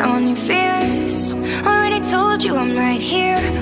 on your fears. Already told you I'm right here.